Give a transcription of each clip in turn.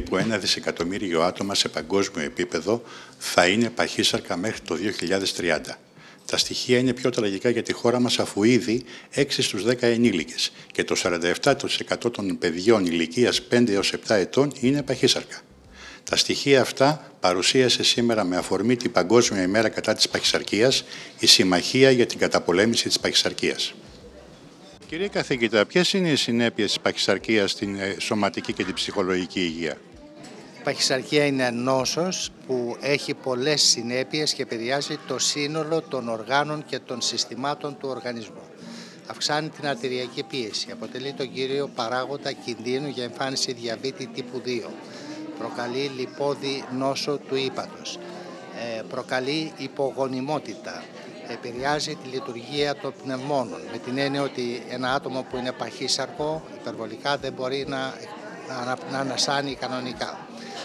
περίπου 1 δισεκατομμύριο άτομα σε παγκόσμιο επίπεδο θα είναι παχύσαρκα μέχρι το 2030. Τα στοιχεία είναι πιο τραγικά για τη χώρα μας, αφού ήδη 6 στους 10 ενήλικες και το 47% των παιδιών ηλικίας 5 έως 7 ετών είναι παχύσαρκα. Τα στοιχεία αυτά παρουσίασε σήμερα με αφορμή την Παγκόσμια ημέρα κατά της παχυσαρκίας η Συμμαχία για την καταπολέμηση της παχυσαρκίας. Κύριε καθηγητά, ποιες είναι οι συνέπειες της παχυσαρκίας στην σωματική και την ψυχολογική υγεία? Η παχυσαρκία είναι νόσος που έχει πολλές συνέπειες και επηρεάζει το σύνολο των οργάνων και των συστημάτων του οργανισμού. Αυξάνει την αρτηριακή πίεση, αποτελεί τον κύριο παράγοντα κινδύνου για εμφάνιση διαβήτη τύπου 2. Προκαλεί λιπώδη νόσο του ύπατος, προκαλεί υπογονιμότητα, επηρεάζει τη λειτουργία των πνευμόνων, με την έννοια ότι ένα άτομο που είναι παχύσαρκο υπερβολικά δεν μπορεί να ανασάνει κανονικά.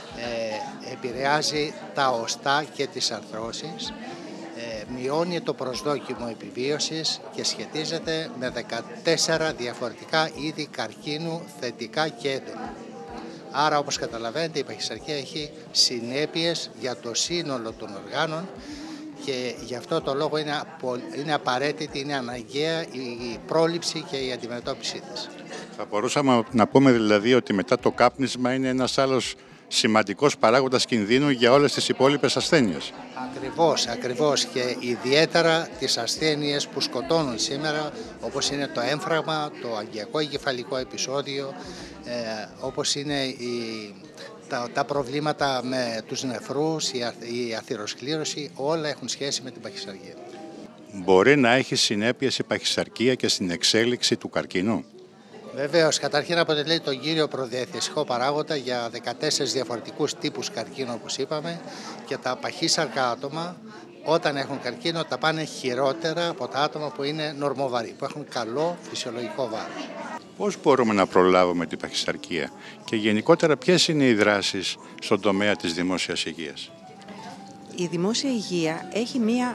Επηρεάζει τα οστά και τις αρθρώσεις, μειώνει το προσδόκιμο επιβίωσης και σχετίζεται με 14 διαφορετικά είδη καρκίνου θετικά και έντονα. Άρα, όπως καταλαβαίνετε, η παχυσαρκία έχει συνέπειες για το σύνολο των οργάνων και γι' αυτό το λόγο είναι απαραίτητη, είναι αναγκαία η πρόληψη και η αντιμετώπιση της. Θα μπορούσαμε να πούμε δηλαδή ότι μετά το κάπνισμα είναι ένας άλλος σημαντικός παράγοντας κινδύνου για όλες τις υπόλοιπες ασθένειες. Ακριβώς και ιδιαίτερα τις ασθένειες που σκοτώνουν σήμερα, όπως είναι το έμφραγμα, το αγκιακό εγκεφαλικό επεισόδιο, όπως είναι τα προβλήματα με τους νεφρούς, η αθυροσκλήρωση, όλα έχουν σχέση με την παχυσαρκία. Μπορεί να έχει συνέπειες η παχυσαρκία και στην εξέλιξη του καρκίνου? Βεβαίως, καταρχήν αποτελεί τον κύριο προδιαθεσικό παράγοντα για 14 διαφορετικούς τύπους καρκίνου, όπως είπαμε, και τα παχύσαρκα άτομα όταν έχουν καρκίνο τα πάνε χειρότερα από τα άτομα που είναι νορμοβαρή, που έχουν καλό φυσιολογικό βάρος. Πώς μπορούμε να προλάβουμε την παχυσαρκία και γενικότερα ποιες είναι οι δράσεις στον τομέα της δημόσιας υγείας? Η δημόσια υγεία έχει μια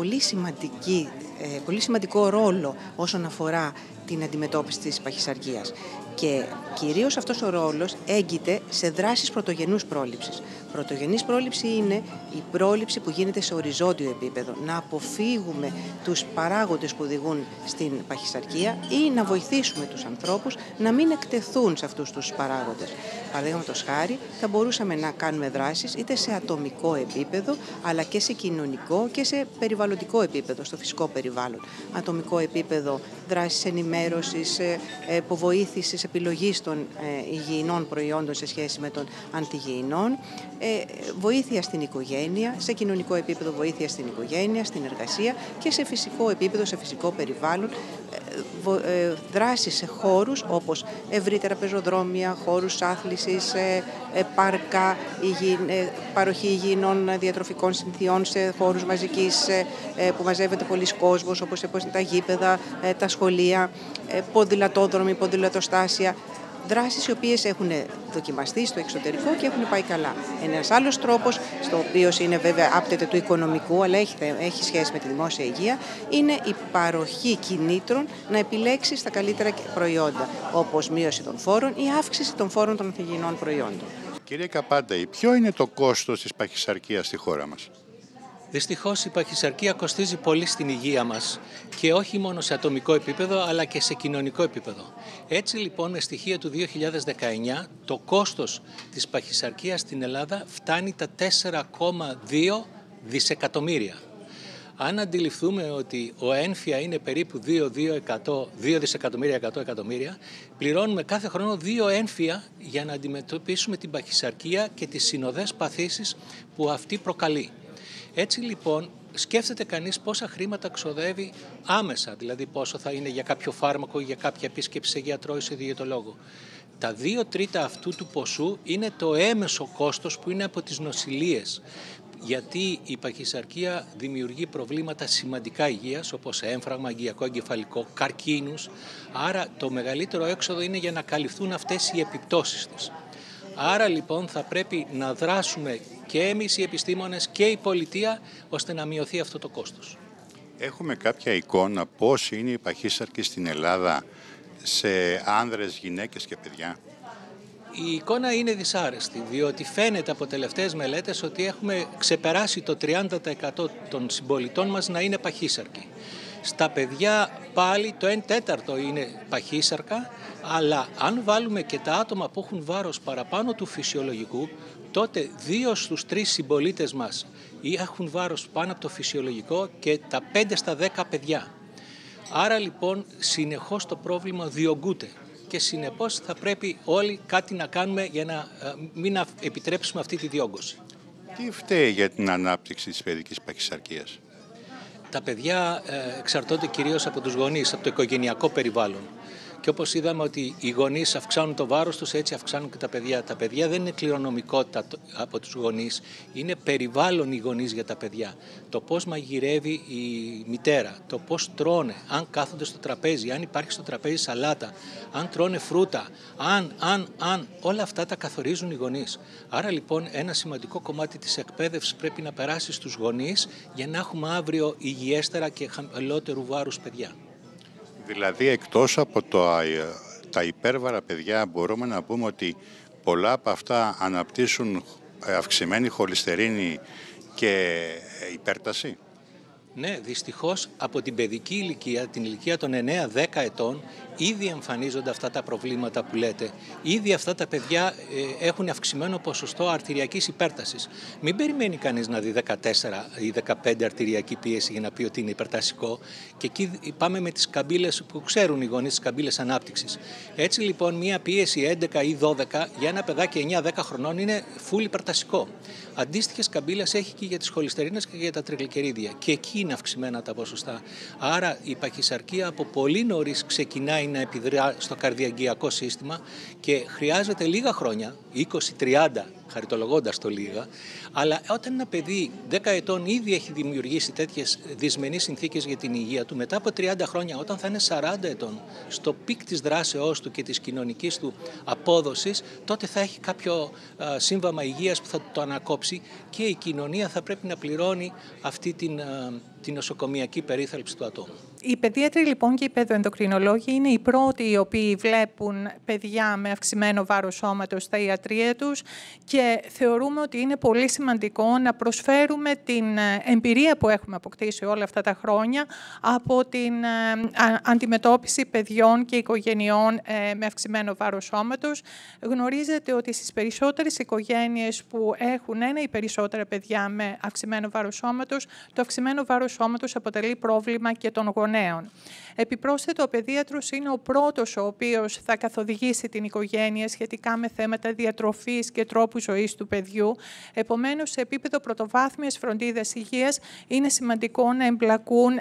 πολύ σημαντικό ρόλο όσον αφορά την αντιμετώπιση της παχυσαρκίας και κυρίως αυτός ο ρόλος έγκυται σε δράσεις πρωτογενούς πρόληψης. Πρωτογενής πρόληψη είναι η πρόληψη που γίνεται σε οριζόντιο επίπεδο, να αποφύγουμε τους παράγοντες που οδηγούν στην παχυσαρκία ή να βοηθήσουμε τους ανθρώπους να μην εκτεθούν σε αυτούς τους παράγοντες. Παραδείγματος χάρη, θα μπορούσαμε να κάνουμε δράσεις είτε σε ατομικό επίπεδο, αλλά και σε κοινωνικό και σε περιβαλλοντικό επίπεδο, στο φυσικό περιβάλλον. Ατομικό επίπεδο, δράσεις ενημέρωσης, υποβοήθησης επιλογής των υγιεινών προϊόντων σε σχέση με των αντιγυεινών, βοήθεια στην οικογένεια, σε κοινωνικό επίπεδο βοήθεια στην οικογένεια, στην εργασία και σε φυσικό επίπεδο, σε φυσικό περιβάλλον, δράσεις σε χώρους όπως ευρύτερα πεζοδρόμια, χώρους άθλησης, πάρκα, παροχή υγιεινών διατροφικών συνθειών σε χώρους μαζικής που μαζεύεται πολλής κόσμος, όπως τα γήπεδα, τα σχολεία, ποδηλατόδρομοι, ποδηλατοστάσια. Δράσεις οι οποίες έχουν δοκιμαστεί στο εξωτερικό και έχουν πάει καλά. Ένας άλλος τρόπος, στο οποίο είναι βέβαια άπτεται του οικονομικού, αλλά έχει σχέση με τη δημόσια υγεία, είναι η παροχή κινήτρων να επιλέξεις τα καλύτερα προϊόντα, όπως μείωση των φόρων ή αύξηση των φόρων των ανθυγιεινών προϊόντων. Κύριε Καπάντα, ποιο είναι το κόστος της παχυσαρκίας στη χώρα μας? Δυστυχώς η παχυσαρκία κοστίζει πολύ στην υγεία μας και όχι μόνο σε ατομικό επίπεδο αλλά και σε κοινωνικό επίπεδο. Έτσι λοιπόν με στοιχεία του 2019 το κόστος της παχυσαρκίας στην Ελλάδα φτάνει τα 4,2 δισεκατομμύρια. Αν αντιληφθούμε ότι ο έμφυα είναι περίπου 2 δισεκατομμύρια 100 εκατομμύρια, πληρώνουμε κάθε χρόνο 2 έμφυα για να αντιμετωπίσουμε την παχυσαρκία και τις συνοδές παθήσεις που αυτή προκαλεί. Έτσι λοιπόν σκέφτεται κανείς πόσα χρήματα ξοδεύει άμεσα, δηλαδή πόσο θα είναι για κάποιο φάρμακο ή για κάποια επίσκεψη σε γιατρό ή σε διαιτολόγο. Τα 2/3 αυτού του ποσού είναι το έμεσο κόστος που είναι από τις νοσηλίες, γιατί η παχυσαρκία δημιουργεί προβλήματα σημαντικά υγείας όπως έμφραγμα, αγκιακό εγκεφαλικό, καρκίνους, άρα το μεγαλύτερο έξοδο είναι για να καλυφθούν αυτές οι επιπτώσεις της. Άρα λοιπόν θα πρέπει να δράσουμε και εμείς οι επιστήμονες και η πολιτεία ώστε να μειωθεί αυτό το κόστος. Έχουμε κάποια εικόνα πώς είναι η παχύσαρκη στην Ελλάδα σε άνδρες, γυναίκες και παιδιά? Η εικόνα είναι δυσάρεστη, διότι φαίνεται από τελευταίες μελέτες ότι έχουμε ξεπεράσει το 30% των συμπολιτών μας να είναι παχύσαρκοι. Στα παιδιά πάλι το 1/4 είναι παχύσαρκα, αλλά αν βάλουμε και τα άτομα που έχουν βάρος παραπάνω του φυσιολογικού, τότε 2 στους 3 συμπολίτες μας έχουν βάρος πάνω από το φυσιολογικό και τα 5 στα 10 παιδιά. Άρα λοιπόν συνεχώς το πρόβλημα διωγγούται και συνεπώς θα πρέπει όλοι κάτι να κάνουμε για να μην επιτρέψουμε αυτή τη διόγκωση. Τι φταίει για την ανάπτυξη της παιδικής παχυσαρκίας? Τα παιδιά εξαρτώνται κυρίως από τους γονείς, από το οικογενειακό περιβάλλον. Και όπως είδαμε ότι οι γονείς αυξάνουν το βάρος τους, έτσι αυξάνουν και τα παιδιά. Τα παιδιά δεν είναι κληρονομικότητα από τους γονείς, είναι περιβάλλον οι γονείς για τα παιδιά. Το πώς μαγειρεύει η μητέρα, το πώς τρώνε, αν κάθονται στο τραπέζι, αν υπάρχει στο τραπέζι σαλάτα, αν τρώνε φρούτα, όλα αυτά τα καθορίζουν οι γονείς. Άρα λοιπόν ένα σημαντικό κομμάτι της εκπαίδευσης πρέπει να περάσει στους γονείς για να έχουμε αύριο υγιέστερα και χαμηλότερου βάρους παιδιά. Δηλαδή, εκτός από τα υπέρβαρα παιδιά, μπορούμε να πούμε ότι πολλά από αυτά αναπτύσσουν αυξημένη χολυστερίνη και υπέρταση. Ναι, δυστυχώς από την παιδική ηλικία, την ηλικία των 9-10 ετών, ήδη εμφανίζονται αυτά τα προβλήματα που λέτε. Ήδη αυτά τα παιδιά έχουν αυξημένο ποσοστό αρτηριακής υπέρτασης. Μην περιμένει κανείς να δει 14 ή 15 αρτηριακή πίεση για να πει ότι είναι υπερτασικό. Και εκεί πάμε με τις καμπύλες που ξέρουν οι γονείς, τις καμπύλες ανάπτυξης. Έτσι λοιπόν μια πίεση 11 ή 12 για ένα παιδάκι 9-10 χρονών είναι full υπερτασικό. Αντίστοιχες καμπύλες έχει και για τις χολυστερίνες και για τα τριγλικερίδια. Και εκεί είναι αυξημένα τα ποσοστά. Άρα η παχυσαρκία από πολύ νωρίς ξεκινάει να επιδρά στο καρδιαγγειακό σύστημα και χρειάζεται λίγα χρόνια, 20-30, χαριτολογώντας το λίγα, αλλά όταν ένα παιδί 10 ετών ήδη έχει δημιουργήσει τέτοιες δυσμενείς συνθήκες για την υγεία του, μετά από 30 χρόνια, όταν θα είναι 40 ετών, στο πικ της δράσεώς του και της κοινωνικής του απόδοσης, τότε θα έχει κάποιο σύμβαμα υγείας που θα το ανακόψει και η κοινωνία θα πρέπει να πληρώνει αυτή την νοσοκομιακή περίθαλψη του ατόμου. Οι παιδίατροι λοιπόν και οι παιδοενδοκρινολόγοι είναι οι πρώτοι οι οποίοι βλέπουν παιδιά με αυξημένο βάρος σώματος στα ιατρεία τους και θεωρούμε ότι είναι πολύ σημαντικό να προσφέρουμε την εμπειρία που έχουμε αποκτήσει όλα αυτά τα χρόνια από την αντιμετώπιση παιδιών και οικογενειών με αυξημένο βάρος σώματος. Γνωρίζετε ότι στις περισσότερες οικογένειες που έχουν ένα ή περισσότερα παιδιά με αυξημένο βάρος σώματος, το αυξημένο βάρος σώματος αποτελεί πρόβλημα και των γονέων. Επιπρόσθετα, ο παιδίατρος είναι ο πρώτος ο οποίος θα καθοδηγήσει την οικογένεια σχετικά με θέματα διατροφής και τρόπου ζωής του παιδιού. Επομένως, σε επίπεδο πρωτοβάθμιας φροντίδας υγείας είναι σημαντικό να εμπλακούν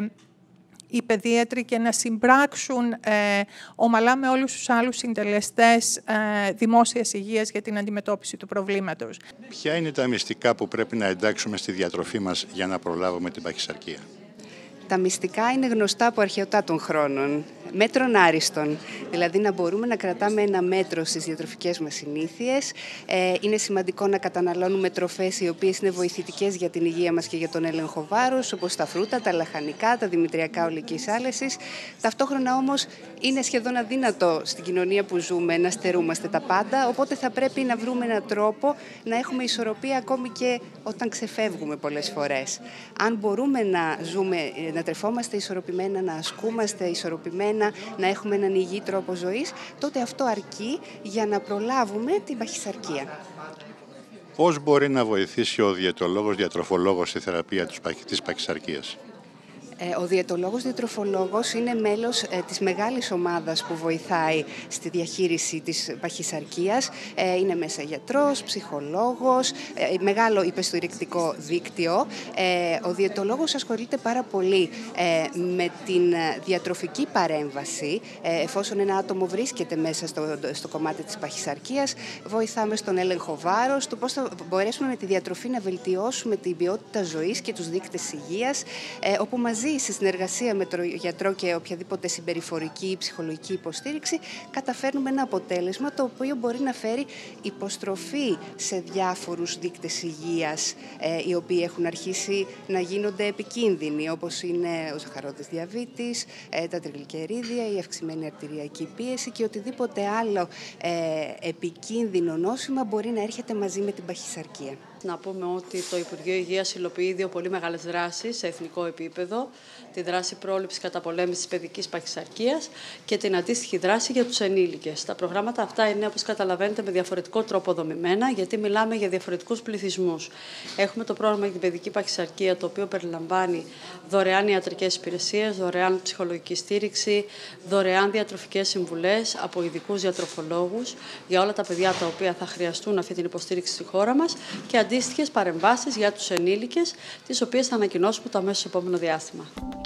οι παιδίατροι και να συμπράξουν ομαλά με όλους τους άλλους συντελεστές δημόσιας υγείας για την αντιμετώπιση του προβλήματος. Ποια είναι τα μυστικά που πρέπει να εντάξουμε στη διατροφή μας για να προλάβουμε την παχυσαρκία? Τα μυστικά είναι γνωστά από αρχαιοτά των χρόνων. Μέτρων άριστον, δηλαδή να μπορούμε να κρατάμε ένα μέτρο στις διατροφικές μας συνήθειες. Είναι σημαντικό να καταναλώνουμε τροφές οι οποίες είναι βοηθητικές για την υγεία μας και για τον έλεγχο βάρους, όπως τα φρούτα, τα λαχανικά, τα δημητριακά ολικής άλεσης. Ταυτόχρονα όμως είναι σχεδόν αδύνατο στην κοινωνία που ζούμε να στερούμαστε τα πάντα, οπότε θα πρέπει να βρούμε έναν τρόπο να έχουμε ισορροπία ακόμη και όταν ξεφεύγουμε πολλές φορές. Αν μπορούμε να ζούμε, να τρεφόμαστε ισορροπημένα, να ασκούμαστε ισορροπημένα, να έχουμε έναν υγιή τρόπο ζωής, τότε αυτό αρκεί για να προλάβουμε την παχυσαρκία. Πώς μπορεί να βοηθήσει ο διαιτολόγος-διατροφολόγος στη θεραπεία της παχυσαρκίας? Ο διαιτολόγος-διατροφολόγος είναι μέλος της μεγάλης ομάδας που βοηθάει στη διαχείριση της παχυσαρκίας. Είναι μέσα γιατρός, ψυχολόγος, μεγάλο υπεστηρικτικό δίκτυο. Ο διαιτολόγος ασχολείται πάρα πολύ με την διατροφική παρέμβαση. Εφόσον ένα άτομο βρίσκεται μέσα στο κομμάτι της παχυσαρκίας, βοηθάμε στον έλεγχο βάρος, το πώς θα μπορέσουμε με τη διατροφή να βελτιώσουμε την ποιότητα ζωής και τους δείκτες υγείας, όπου μαζί δηλαδή σε συνεργασία με τον γιατρό και οποιαδήποτε συμπεριφορική ή ψυχολογική υποστήριξη, καταφέρνουμε ένα αποτέλεσμα το οποίο μπορεί να φέρει υποστροφή σε διάφορους δείκτες υγείας, οι οποίοι έχουν αρχίσει να γίνονται επικίνδυνοι, όπως είναι ο ζαχαρότης διαβήτης, τα τριγλικερίδια, η αυξημένη αρτηριακή πίεση και οτιδήποτε άλλο επικίνδυνο νόσημα μπορεί να έρχεται μαζί με την παχυσαρκία. Να πούμε ότι το Υπουργείο Υγείας υλοποιεί δύο πολύ μεγάλες δράσεις σε εθνικό επίπεδο. Τη δράση πρόληψης καταπολέμησης παιδικής παχυσαρκίας και την αντίστοιχη δράση για τους ενήλικες. Τα προγράμματα αυτά είναι, όπως καταλαβαίνετε, με διαφορετικό τρόπο δομημένα, γιατί μιλάμε για διαφορετικούς πληθυσμούς. Έχουμε το πρόγραμμα για την παιδική παχυσαρκία, το οποίο περιλαμβάνει δωρεάν ιατρικές υπηρεσίες, δωρεάν ψυχολογική στήριξη, δωρεάν διατροφικές συμβουλές από ειδικούς διατροφολόγους για όλα τα παιδιά τα οποία θα χρειαστούν αυτή την υποστήριξη στη χώρα μας και αντίστοιχες παρεμβάσεις για τους ενήλικες, τις οποίες θα ανακοινώσουμε το αμέσως επόμενο διάστημα.